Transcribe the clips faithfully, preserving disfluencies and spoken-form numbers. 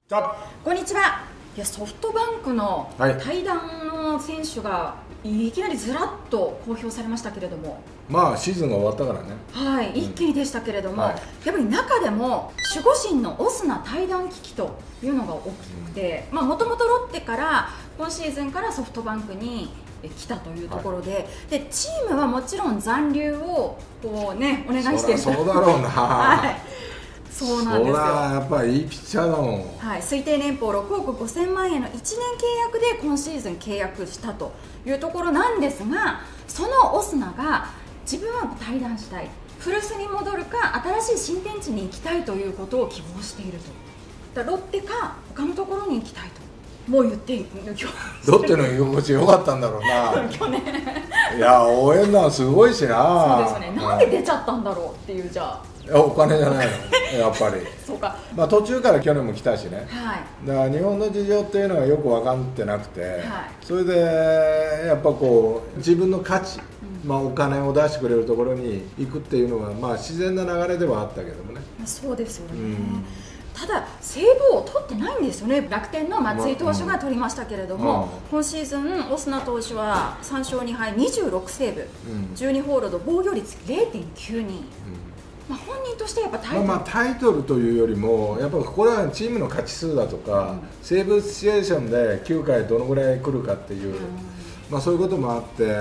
こんにちは。いや、ソフトバンクの対談の選手がいきなりずらっと公表されましたけれども、 まあシーズンが終わったからね。 はい、一気にでしたけれども、 はい、 やっぱり中でも守護神のオスナ対談危機というのが大きくて、もともとロッテから今シーズンからソフトバンクに来たというところで、はい、でチームはもちろん残留をこうねお願いしてる。 そうだろうな。はい。 そうなんですよ。 やっぱりいいピッチャーだもん。 はい、推定年俸ろくおくごせんまんえんのいちねん契約で今シーズン契約したというところなんですが、そのオスナが自分は退団したい、古巣に戻るか新しい新天地に行きたいということを希望していると。だロッテか他のところに行きたいともう言っている。 ロッテの居心地良かったんだろうな。 去年いや応援団すごいしな。 そうですね。なんで出ちゃったんだろうっていう。じゃあお金じゃないのやっぱり。 そうか。 まあ途中から去年も来たしね、 はい、 だから日本の事情っていうのはよく分かってなくて、はい、それでやっぱこう自分の価値、うん、まあお金を出してくれるところに行くっていうのはまあ自然な流れではあったけどもね。 そうですよね、うん、ただセーブを取ってないんですよね。楽天の松井投手が取りましたけれども、うん、今シーズンオスナ投手はさんしょうにはいにじゅうろくセーブ、うん、じゅうにホールド、防御率 れいてんきゅうに、うん、まあ本人としてやっぱタイトル、 まあ、まあタイトルというよりもやっぱこれはチームの勝ち数だとか、うん、セーブシチュエーションできゅうかいどのぐらい来るかっていう、うん、まあそういうこともあって、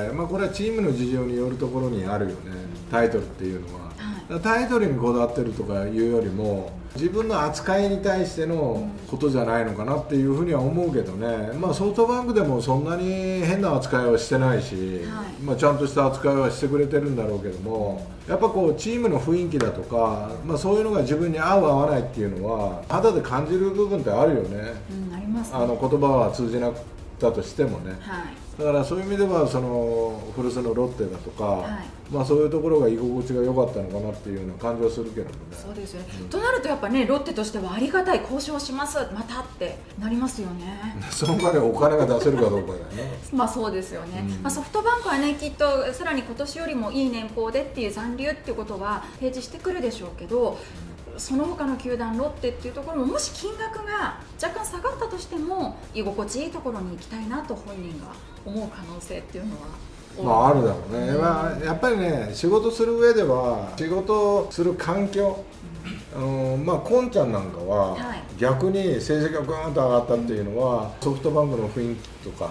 まあ、これはチームの事情によるところにあるよね、タイトルっていうのは。はい、タイトルにこだわってるとかいうよりも自分の扱いに対してのことじゃないのかなっていうふうには思うけどね、まあ、ソフトバンクでもそんなに変な扱いはしてないし、はい、まあ、ちゃんとした扱いはしてくれてるんだろうけども、やっぱこうチームの雰囲気だとか、まあ、そういうのが自分に合う合わないっていうのは肌で感じる部分ってあるよね。 うん、ありますね。 あの言葉は通じなかったとしてもね、はい、だからそういう意味ではその古巣のロッテだとか、はい、まあそういうところが居心地が良かったのかなっていうような感じはするけどもね。 そうですよね、うん、となるとやっぱねロッテとしてはありがたい、交渉しますまたってなりますよね。 その場でお金が出せるかどうかだよね。まあそうですよね、うん、まあ、ソフトバンクはねきっとさらに今年よりもいい年俸でっていう残留っていうことは提示してくるでしょうけど、その他の球団ロッテっていうところももし金額が若干下がったとしても居心地いいところに行きたいなと本人が思う可能性っていうのはまああるだろうね、うん、まあ、やっぱりね仕事する上では仕事する環境、うん、あのまあこんちゃんなんかは逆に成績がグーンと上がったっていうのはソフトバンクの雰囲気とか、はい、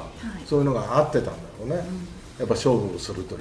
そういうのが合ってたんだろうね、うん、やっぱ勝負をするという。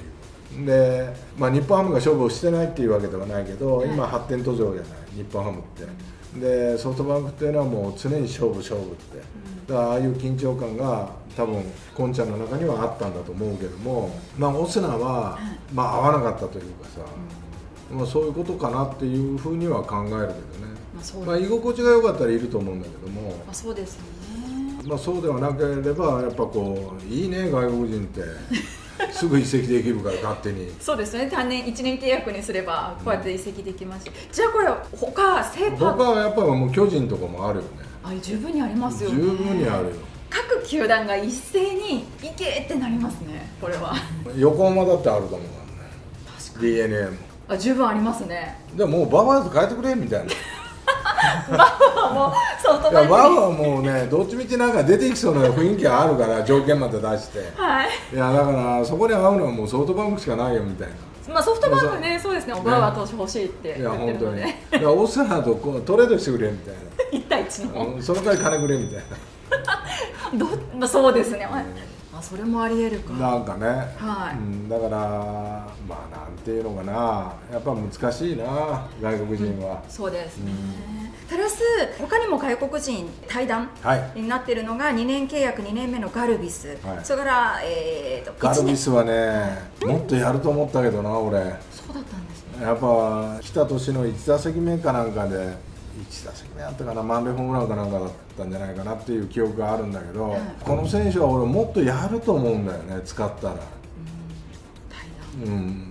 で、まあ、日本ハムが勝負をしてないっていうわけではないけど、はい、今発展途上じゃない日本ハムって。でソフトバンクっていうのはもう常に勝負勝負って、だからああいう緊張感が多分こんちゃんの中にはあったんだと思うけども、まあオスナは、まあ、合わなかったというかさ、まあ、そういうことかなっていうふうには考えるけどね、まあ、まあ居心地が良かったらいると思うんだけども、 まあ、そうですよね、 まあ、そうではなければやっぱこういいね外国人ってすぐ移籍できるから勝手に。 そうですね、単年いちねん契約にすればこうやって移籍できますし、うん、じゃあこれ他セーパー他はやっぱりもう巨人とかもあるよね。 あ、十分にありますよね。 十分にあるよ。 各球団が一斉に行けってなりますね、これは。 横浜だってあると思うからね。 確かにディーエヌエー もあ十分ありますね。 でももうバファーズ変えてくれみたいな。 バファーもソフトバンクに、 いやバファーもうねどっちみちなんか出てきそうな雰囲気があるから条件まで出して、 はい、 いやだからそこに合うのはもうソフトバンクしかないよみたいな。 まあソフトバンクね、そうですね、バファー投手欲しいって言ってるので、いや本当に、いやオスナとこうトレードしてくれみたいな。 いち対いちの、 うん、その代わり金くれみたいな。 ど、まあ、そうですね、まあ、それもありえるかなんかね、 はい、 うん、だからまあなんていうのかな、やっぱ難しいな外国人は、 うん、そうですね、うん、プラス他にも外国人対談になっているのがにねん契約にねんめのガルビス、はい、それから、えー、とガルビスはね、はい、もっとやると思ったけどな俺。 そうだったんですね。 やっぱ来た年のいち打席目かなんかでいち打席目あったかな、満塁ホームランかなんかだったんじゃないかなっていう記憶があるんだけど、はい、この選手は俺もっとやると思うんだよね、使ったら。うん、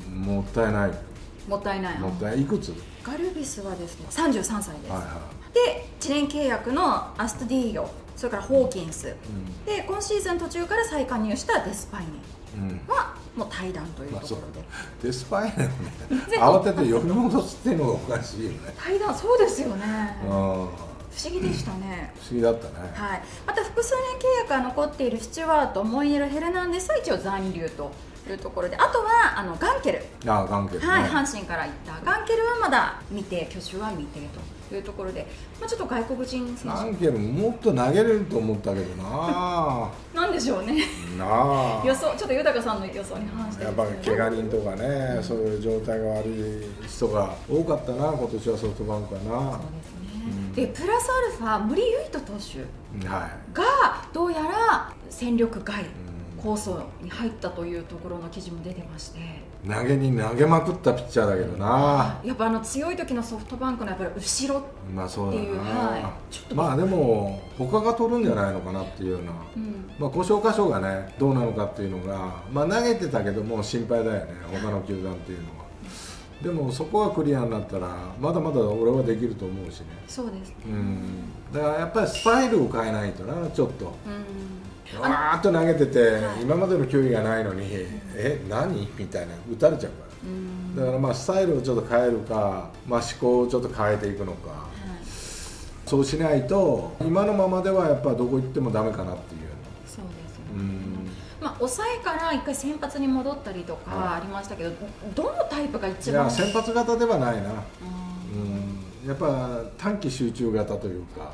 うん、もったいない。 もったいない。 もったいない。いくつ？ ガルビスはですねさんじゅうさんさいです、 はいはい、 でいちねん契約のアストディーヨ、それからホーキンス、うん、で今シーズン途中から再加入したデスパイネは、うん、もう退団というところで、まあ、 デスパイネをね慌てて呼び戻すっていうのがおかしいよね。 退団、そうですよね。 うん、 不思議でしたね。 不思議だったね。 はい、また複数年契約が残っているスチュワート、モイネル・ヘルナンデスは一応残留というところで、あとはあのガンケル、 あガンケル、ね、 はい、阪神から行ったガンケルはまだ未定、去就は未定というところで、まあ、ちょっと外国人選手、 ガンケルもっと投げれると思ったけどななんでしょうねなあ予想、ちょっと豊さんの予想に反してやっぱり怪我人とかね、うん、そういう状態が悪い人が多かったな、今年はソフトバンクはな。 そうですね、うん、でプラスアルファ森唯斗投手がどうやら戦力外構想に入ったというところの記事も出てまして、 投げに投げまくったピッチャーだけどな、 やっぱあの強い時のソフトバンクのやっぱり後ろっていう、はい、ちょっとまあでも他が取るんじゃないのかなっていうような、うん、まあ故障箇所がねどうなのかっていうのが、まあ投げてたけども心配だよね、他の球団っていうのは。でもそこがクリアになったらまだまだ俺はできると思うしね。 そうですね、 うん、だからやっぱりスタイルを変えないとな、ちょっと、うん、わーっと投げてて、はい、今までの球威がないのに、うん、え何みたいな打たれちゃうから、うん、だからまあスタイルをちょっと変えるか、まあ、思考をちょっと変えていくのか、はい、そうしないと今のままではやっぱどこ行ってもダメかなっていう。 そうですよね、うん、まあ、抑えから一回先発に戻ったりとかありましたけど、はい、どのタイプが一番？いや先発型ではないな、うん、やっぱ短期集中型というか、はい、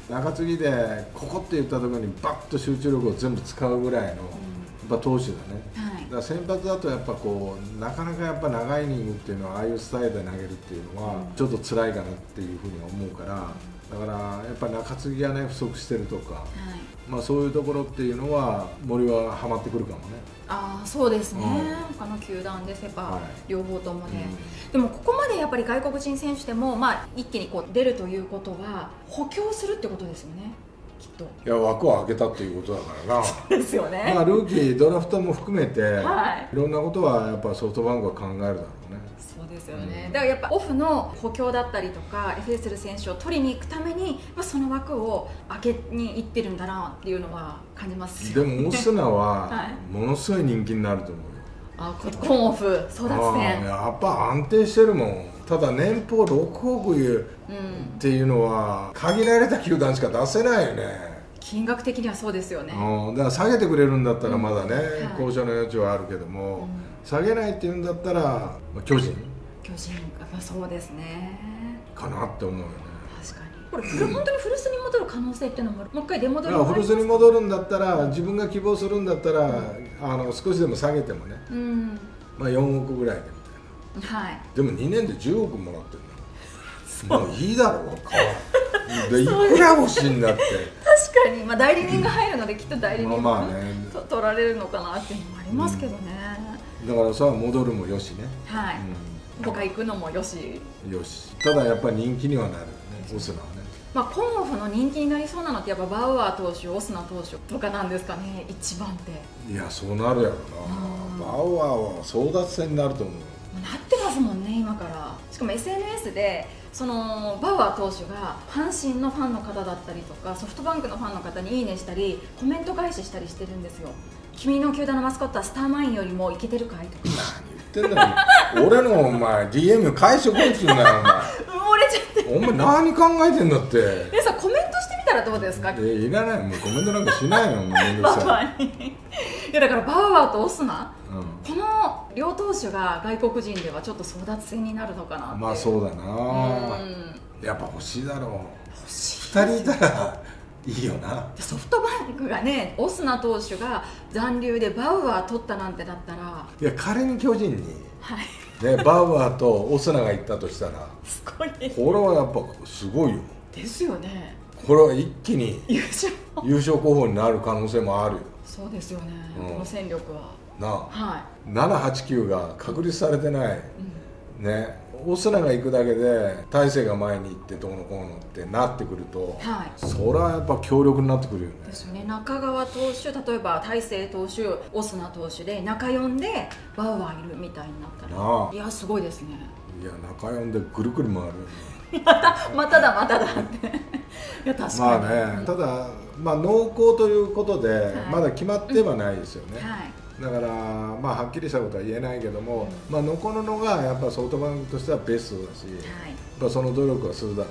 中継ぎでここって言ったところにバッと集中力を全部使うぐらいの、うん、やっぱ投手だね、はい、だから先発だとやっぱこうなかなかやっぱ長いイニングっていうのはああいうスタイルで投げるっていうのはちょっと辛いかなっていうふうに思うから、だからやっぱ中継ぎがね不足してるとか、はい、まあそういうところっていうのは森はハマってくるかもね。 ああそうですね、うん、他の球団でセパ、はい、両方ともね、うん、でもここまでやっぱり外国人選手でも、まあ、一気にこう出るということは補強するってことですよね、きっと。 いや枠を開けたっていうことだからなそうですよね、 まあ、ルーキードラフトも含めて、はい、いろんなことはやっぱソフトバンクは考えるだろうね。 そうですよね、うん、だからやっぱオフの補強だったりとかエフエスエル選手を取りに行くために、まあ、その枠を開けに行ってるんだなっていうのは感じますよね。 でもオスナはものすごい人気になると思うよ、 はい、あコンオフ争奪戦やっぱ安定してるもん。ただ年俸ろくおくっていうのは限られた球団しか出せないよね。 金額的にはそうですよね、 うん、だから下げてくれるんだったらまだね、うんはい、交渉の余地はあるけども、うん、下げないっていうんだったら、まあ、巨人巨人やっぱそうですねかなって思うよね。 確かにこれ、うん、本当に古巣に戻る可能性っていうのももう一回出戻りも古巣に戻るんだったら自分が希望するんだったら、うん、あの少しでも下げてもね、うん、まあよんおくぐらいでみたいな、はい、でもにねんでじゅうおくもらってるんだもういいだろうでいくら欲しいんだって確かに、まあ、代理人が入るのできっと代理人が、ね、と取られるのかなっていうのもありますけどね、 うん、だからさ戻るもよしね、 はい、うん、他行くのもよしよしただやっぱり人気にはなるよねオスナはね。 まあ、コンオフの人気になりそうなのってやっぱバウアー投手オスナ投手とかなんですかね一番って。 いやそうなるやろな、バウアーは争奪戦になると思う。 なってますもんね今から。しかも エスエヌエス でそのバウアー投手が阪神のファンの方だったりとかソフトバンクのファンの方にいいねしたりコメント返ししたりしてるんですよ。君の球団のマスコットはスターマインよりもイケてるかいとか。 何言ってんだよ俺のお前 ディーエム 返してこいっつうんだよお前埋もれちゃってお前何考えてんだって。 皆さんコメントしてみたらどうですか。 えいらないもうコメントなんかしないよもうめんどくさいいやだからバウアーとオスナ、うん、この両投手が外国人ではちょっと争奪戦になるのかなって。 まあそうだな、うん、やっぱ欲しいだろう。欲しいふたりいたらいいよな。 ソフトバンクがねオスナ投手が残留でバウアー取ったなんてだったら。 いや仮に巨人に、 はいね、バウアーとオスナが行ったとしたらすごいこれはやっぱすごいよ。 ですよね。 これは一気に優勝優勝候補になる可能性もあるよ。 そうですよね、うん、この戦力はなあ、 はい、 ななはちきゅうが確立されてない、うん、ねオスナが行くだけで大勢が前に行ってどうのこうのってなってくると、はい、それはやっぱ強力になってくるよね。 ですよね。中川投手例えば大勢投手オスナ投手で中よんでバウアーいるみたいになったらいやすごいですね。いや中よんでぐるぐる回るまたまただまただっていや確かにまあねただ、まあ、濃厚ということで、はい、まだ決まってはないですよね、うんはい、だからまあはっきりしたことは言えないけども、うん、まあ残るのがやっぱソフトバンクとしてはベストだし、はい、やっぱその努力はするだろうね。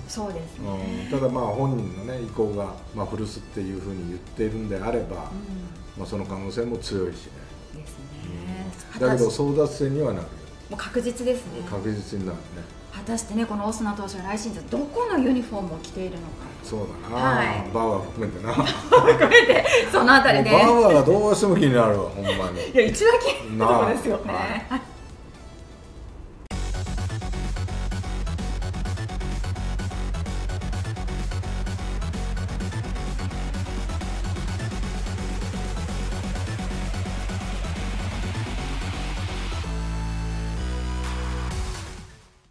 そうですね、 うん、ただまあ本人の、ね、意向が、まあ、古巣っていうふうに言っているんであれば、うん、まあ、その可能性も強いしね。 ですね、 うん、だけど争奪戦にはなるよ。 もう確実ですね。 確実になるね。 果たしてね、このオスナ投手が来シーズンどこのユニフォームを着ているのか。 そうだな、はい、バウアー含めてな含めてそのあたりで、 バウアーがどうしても気になるわほんまに。 いや一番気になるところですよね。